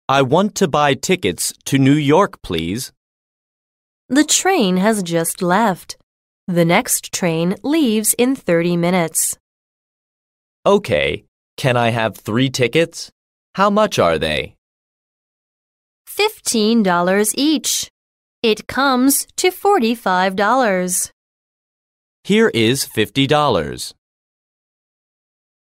I want to buy tickets to New York, please. The train has just left. The next train leaves in 30 minutes. Okay, can I have 3 tickets? How much are they? $15 each. It comes to $45. Here is $50.